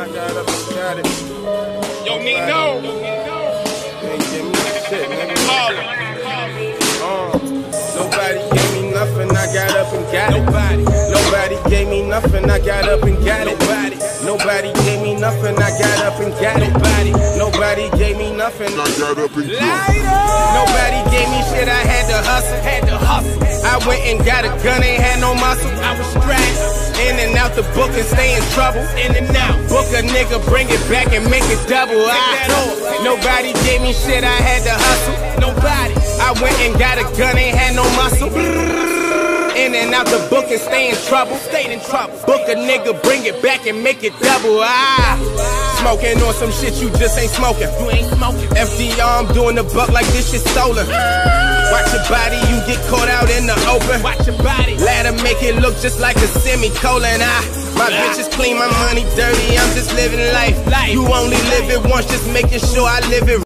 I got up and got it. Yo, Nino. Ain't give me shit, nigga. Nobody gave me nothing, I got up and got it. Nobody gave me nothing, I got up and got it. Nobody gave me nothing, I got up and got it. Nobody gave me nothing, I got up and got it. Nobody gave me shit, I had to hustle. I went and got a gun, ain't had no muscle. I was strapped. In and out the book and stay in trouble. In and out. Book a nigga, bring it back and make it double. Nobody gave me shit, I had to hustle. Nobody. I went and got a gun, ain't had no muscle. In and out the book and stay in trouble. Stayed in trouble. Book a nigga, bring it back and make it double. Smoking on some shit you just ain't smoking. You ain't smoking. FDR, I'm doing the buck like this shit stolen. Watch your body, you get caught out in the open. Watch your body. Let her make it look just like a semicolon. My bitch is clean, my money dirty, I'm just living life. You only live it once, just making sure I live it